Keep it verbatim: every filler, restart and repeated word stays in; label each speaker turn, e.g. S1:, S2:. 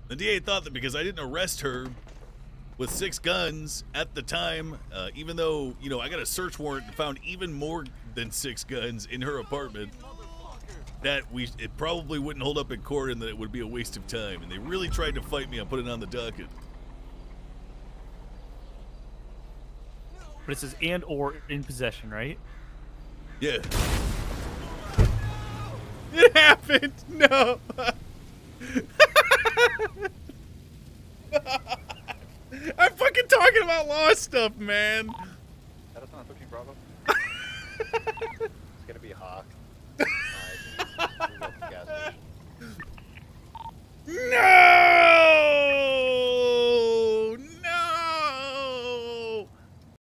S1: The D A thought that because I didn't arrest her with six guns at the time, uh, even though, you know, I got a search warrant and found even more than six guns in her apartment, that we it probably wouldn't hold up in court and that it would be a waste of time. And they really tried to fight me on putting it on the docket.
S2: But it says and or in possession, right?
S1: Yeah. It happened! No! I'm fucking talking about law stuff, man!